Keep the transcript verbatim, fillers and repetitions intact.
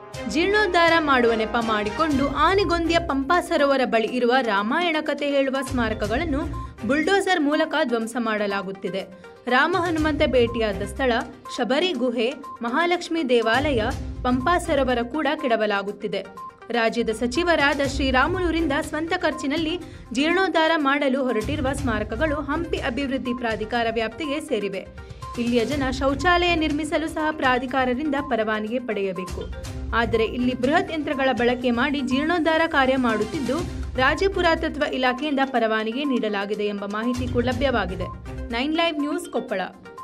ಜೀರ್ಣೋದ್ಧಾರ ಮಾಡುವ ನೆಪ ಮಾಡಿಕೊಂಡು ಆನೆಗೊಂದಿಯ ಪಂಪಾ ಸರೋವರ ಬಳಿ ಇರುವ ರಾಮಾಯಣ ಕಥೆ ಹೇಳುವ ಸ್ಮಾರಕಗಳನ್ನು ಬುಲ್ಡೋಸರ್ ಮೂಲಕ ಧ್ವಂಸ ಮಾಡಲಾಗುತ್ತಿದೆ. ರಾಮ ಹನುಮಂತ ಭೇಟಿಯಾದ ಸ್ಥಳ, ಶಬರಿ ಗುಹೆ, ಮಹಾಲಕ್ಷ್ಮಿ ದೇವಾಲಯ, ಪಂಪಾ ಸರೋವರ ಕೂಡ ಕೆಡವಲಾಗುತ್ತಿದೆ. ರಾಜ್ಯದ ಸಚಿವರಾದ ಶ್ರೀರಾಮುಲುರಿಂದ ಸ್ವಂತ ಖರ್ಚಿನಲ್ಲಿ ಜೀರ್ಣೋದ್ಧಾರ ಮಾಡಲು ಹೊರಟಿರುವ ಸ್ಮಾರಕಗಳು ಹಂಪಿ ಅಭಿವೃದ್ಧಿ ಪ್ರಾಧಿಕಾರ ವ್ಯಾಪ್ತಿಗೆ ಸೇರಿವೆ. ಇಲ್ಲಿಯ ಜನ ಶೌಚಾಲಯ ನಿರ್ಮಿಸಲು ಸಹ ಪ್ರಾಧಿಕಾರದಿಂದ ಪರವಾನಗಿ ಪಡೆಯಬೇಕು. ಆದರೆ ಇಲ್ಲಿ ಬೃಹತ್ ಯಂತ್ರಗಳ ಬಳಕೆ ಮಾಡಿ ಜೀರ್ಣೋದ್ಧಾರ ಕಾರ್ಯ ಮಾಡುತ್ತಿದ್ದು, ರಾಜ್ಯ ಪುರಾತತ್ವ ಇಲಾಖೆಯಿಂದ ಪರವಾನಗಿ ನೀಡಲಾಗಿದೆ ಎಂಬ ಮಾಹಿತಿ ಕೂಡ ಲಭ್ಯವಾಗಿದೆ. Nine live news, Koppal.